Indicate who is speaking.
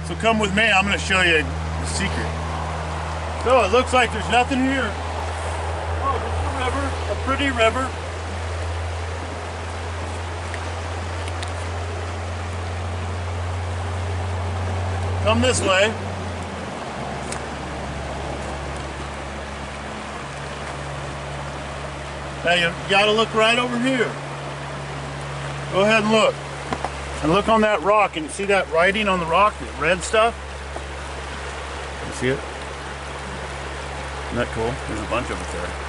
Speaker 1: So come with me, I'm going to show you the secret. So it looks like there's nothing here. Oh, there's a river, a pretty river. Come this way. Now you gotta look right over here. Go ahead and look. And look on that rock, and you see that writing on the rock, the red stuff? You see it? Isn't that cool? There's a bunch of it there.